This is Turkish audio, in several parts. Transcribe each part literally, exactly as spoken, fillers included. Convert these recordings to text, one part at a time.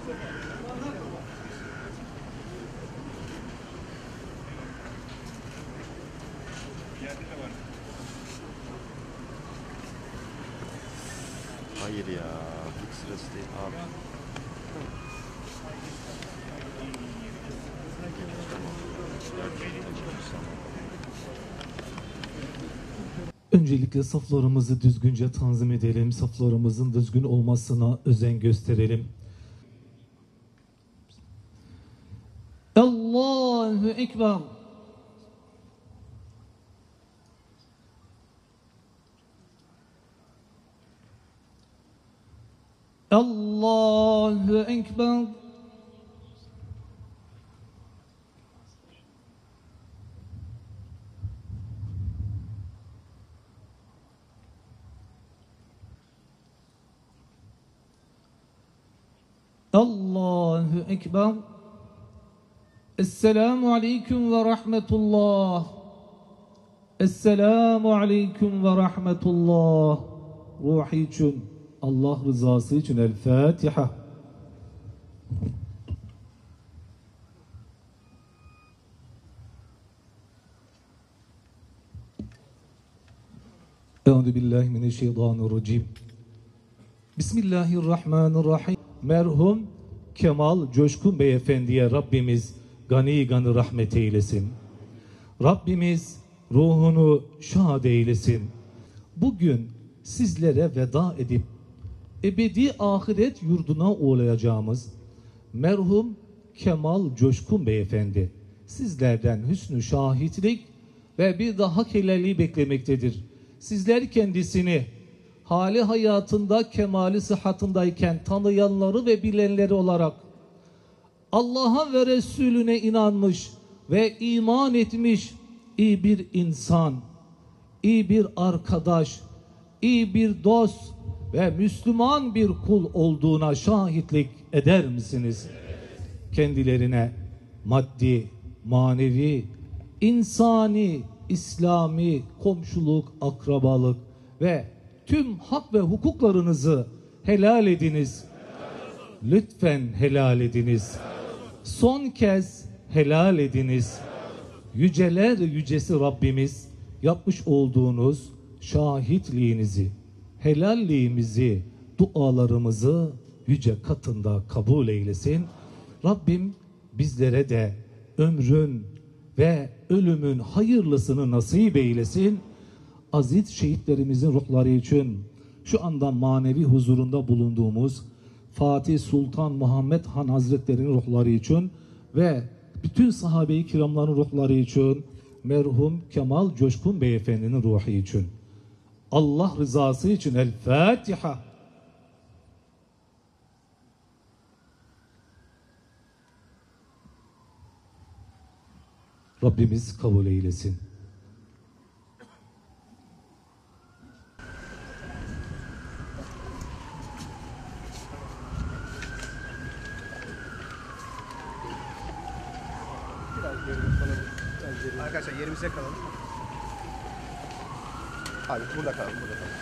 Hayır ya, hiç sırası değil abi. Öncelikle saflarımızı düzgünce tanzim edelim. Saflarımızın düzgün olmasına özen gösterelim. Allahu Ekber. Allahu Ekber. Allahu Ekber. Esselamu Aleyküm ve Rahmetullah. Esselamu Aleyküm ve Rahmetullah. Ruhi için, Allah rızası için El Fatiha. Euzu billahi mineşşeytanirracim. Bismillahirrahmanirrahim. Merhum Kemal Coşkun Beyefendi'ye Rabbimiz gani gani rahmet eylesin. Rabbimiz ruhunu şad eylesin. Bugün sizlere veda edip ebedi ahiret yurduna uğurlayacağımız merhum Kemal Coşkun Beyefendi sizlerden hüsnü şahitlik ve bir daha helalliği beklemektedir. Sizler kendisini hali hayatında kemali sıhhatındayken tanıyanları ve bilenleri olarak Allah'a ve Resulüne inanmış ve iman etmiş iyi bir insan, iyi bir arkadaş, iyi bir dost ve Müslüman bir kul olduğuna şahitlik eder misiniz? Kendilerine maddi, manevi, insani, İslami, komşuluk, akrabalık ve tüm hak ve hukuklarınızı helal ediniz. Lütfen helal ediniz. Son kez helal ediniz. Yüceler yücesi Rabbimiz yapmış olduğunuz şahitliğinizi, helalliğimizi, dualarımızı yüce katında kabul eylesin. Rabbim bizlere de ömrün ve ölümün hayırlısını nasip eylesin. Aziz şehitlerimizin ruhları için şu anda manevi huzurunda bulunduğumuz Fatih Sultan Muhammed Han Hazretleri'nin ruhları için ve bütün sahabe-i kiramların ruhları için, merhum Kemal Coşkun Beyefendi'nin ruhu için, Allah rızası için El Fatiha. Rabbimiz kabul eylesin. Arkadaşlar yerimize kalalım. Abi burada kalalım, burada kalalım.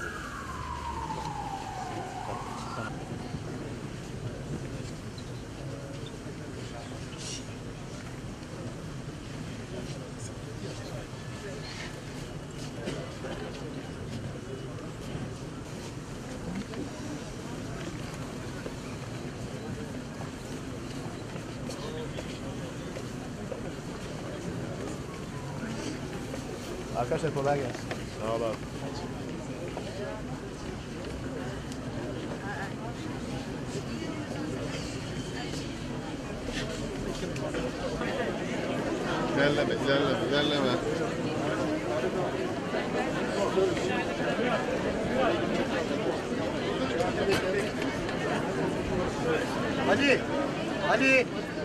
Arkadaşlar kolay gelsin. Sağ ol abi. İlerleme, ilerleme, ilerleme. Hadi, hadi.